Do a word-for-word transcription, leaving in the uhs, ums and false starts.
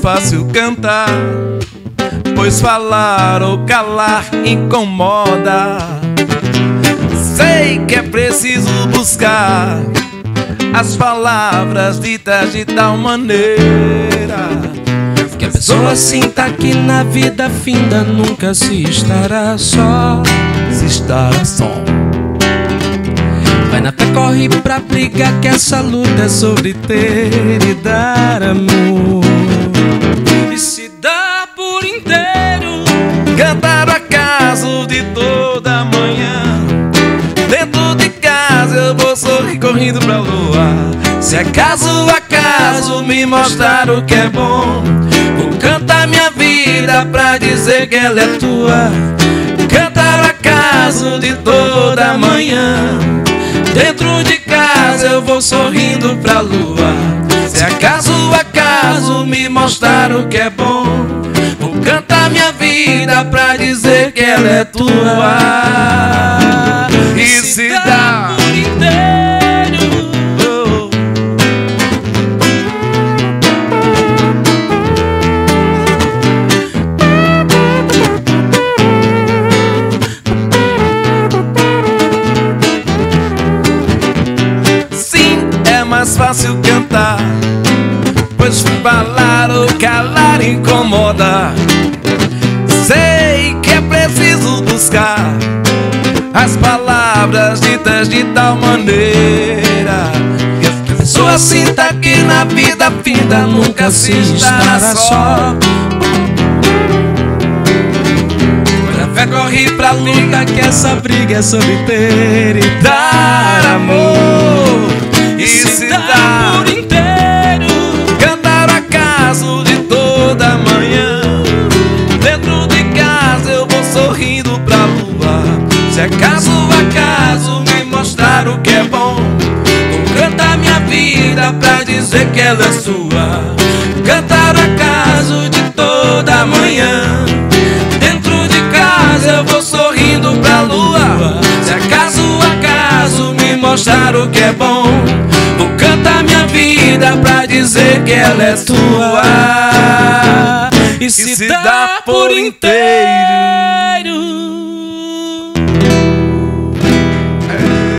fácil cantar, pois falar ou calar incomoda. Sei que é preciso buscar as palavras ditas de tal maneira que a pessoa sinta que na vida finda nunca se estará só. Se estará só. Vai na fé, corre pra brigar, que essa luta é sobre ter e dar amor. E se dá por inteiro cantar o acaso de toda manhã. Dentro de casa eu vou sorrir correndo pra lua. Se acaso, acaso me mostrar o que é bom, vou cantar minha vida pra dizer que ela é tua. Cantar o acaso de toda manhã. Dentro de casa eu vou sorrindo pra lua. Se acaso, acaso me mostrar o que é bom, vou cantar minha vida pra dizer que ela é tua. E se dá por inteiro oh. Sim, é mais fácil cantar, pois falar ou calar incomoda. Sei que é preciso buscar as palavras ditas de tal maneira que a pessoa sinta que na vida finda nunca se estará só. Vai na fé, corre pra luta, que essa briga é sobre ter e Dar amor. E se dá por inteiro cantar o acaso de toda manhã. Dentro de casa eu vou sorrindo pra lua. Se acaso, acaso me mostrar o que é bom, vou cantar minha vida pra dizer que ela é sua. Cantar o acaso de toda manhã. Dentro de casa eu vou sorrindo pra lua. Se acaso, acaso me mostrar o que é bom, vou cantar minha vida pra dizer que ela é tua. e E se, se dá dá por inteiro.